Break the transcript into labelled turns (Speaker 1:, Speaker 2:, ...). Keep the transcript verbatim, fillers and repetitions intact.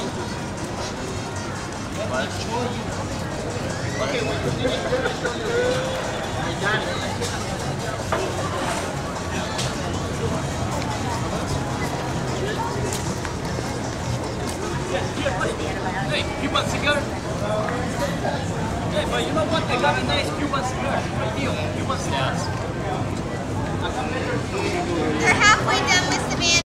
Speaker 1: Okay, well, you need to show your Hey, Cuban cigar? Hey, but you know what? I got a nice Cuban cigar. Right here, Cuban cigars.
Speaker 2: You're halfway done with the band.